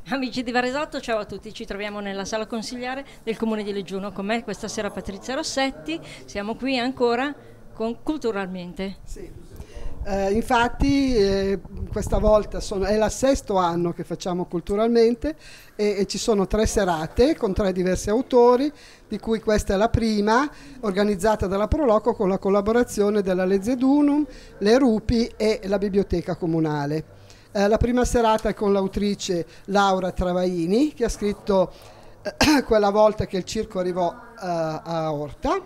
Amici di Varesotto, ciao a tutti, ci troviamo nella sala consigliare del Comune di Leggiuno. Con me questa sera Patrizia Rossetti, siamo qui ancora con Culturalmente. Sì. Infatti questa volta è il sesto anno che facciamo Culturalmente e ci sono 3 serate con 3 diversi autori, di cui questa è la prima, organizzata dalla Proloco con la collaborazione della Lezedunum, le Rupi e la Biblioteca Comunale. La prima serata è con l'autrice Laura Travaini, che ha scritto Quella volta che il circo arrivò a Orta.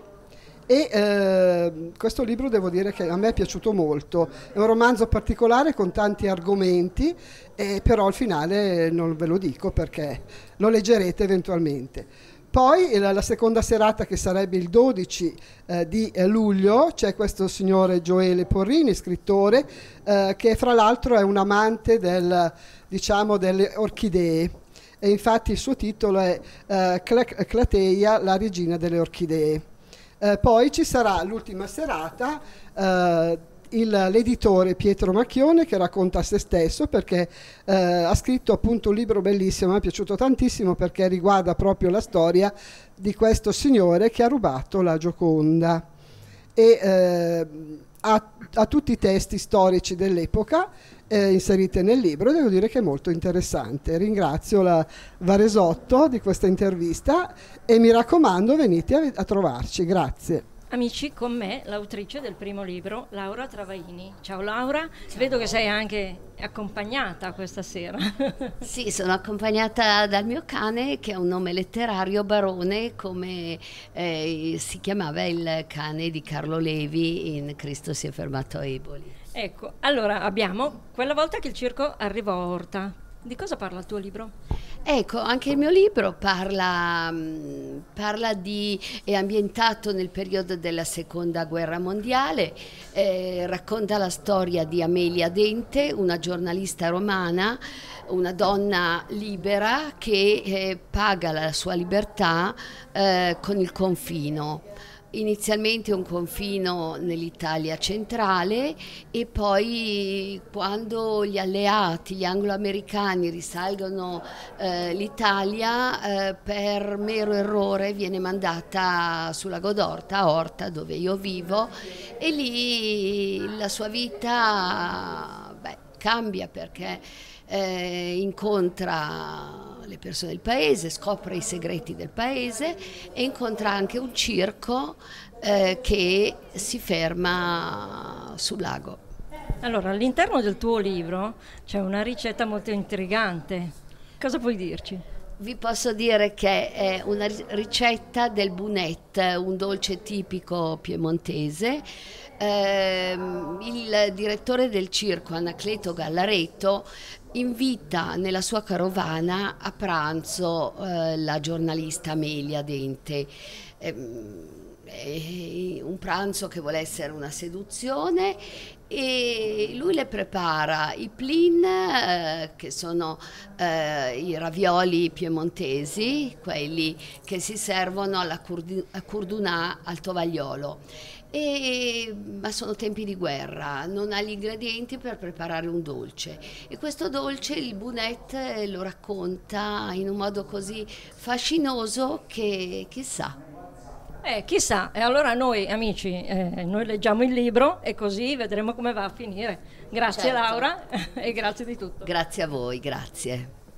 E questo libro devo dire che a me è piaciuto molto, è un romanzo particolare con tanti argomenti, però al finale non ve lo dico perché lo leggerete eventualmente. Poi la seconda serata, che sarebbe il 12 di luglio, c'è questo signore Gioele Porrini, scrittore, che fra l'altro è un amante delle orchidee. E infatti il suo titolo è Clateia, la regina delle orchidee. Poi ci sarà l'ultima serata, l'editore Pietro Macchione, che racconta se stesso, perché ha scritto appunto un libro bellissimo, mi è piaciuto tantissimo perché riguarda proprio la storia di questo signore che ha rubato la Gioconda e ha tutti i testi storici dell'epoca inserite nel libro. Devo dire che è molto interessante. Ringrazio la Varesotto di questa intervista e mi raccomando, venite a trovarci. Grazie. Amici, con me l'autrice del primo libro, Laura Travaini. Ciao Laura, vedo che sei anche accompagnata questa sera. Sì, sono accompagnata dal mio cane, che ha un nome letterario, Barone, come si chiamava il cane di Carlo Levi in Cristo si è fermato a Eboli. Ecco, allora abbiamo Quella volta che il circo arrivò a Orta. Di cosa parla il tuo libro? Ecco, anche il mio libro è ambientato nel periodo della Seconda Guerra Mondiale, racconta la storia di Amelia Dente, una giornalista romana, una donna libera che paga la sua libertà con il confino. Inizialmente un confino nell'Italia centrale e poi quando gli alleati, gli anglo-americani risalgono l'Italia, per mero errore viene mandata sul lago d'Orta, a Orta dove io vivo, e lì la sua vita cambia perché incontra le persone del paese, scopre i segreti del paese e incontra anche un circo che si ferma sul lago. Allora, all'interno del tuo libro c'è una ricetta molto intrigante. Cosa puoi dirci? Vi posso dire che è una ricetta del bunette, un dolce tipico piemontese. Il direttore del circo, Anacleto Gallaretto, invita nella sua carovana a pranzo la giornalista Amelia Dente. Un pranzo che vuole essere una seduzione e lui le prepara i plin, che sono i ravioli piemontesi, quelli che si servono alla curdunà al tovagliolo. Ma sono tempi di guerra, non ha gli ingredienti per preparare un dolce e questo dolce il bunette lo racconta in un modo così fascinoso che chissà. Chissà, e allora noi amici, noi leggiamo il libro e così vedremo come va a finire. Grazie Certo. Laura e grazie di tutto. Grazie a voi, grazie.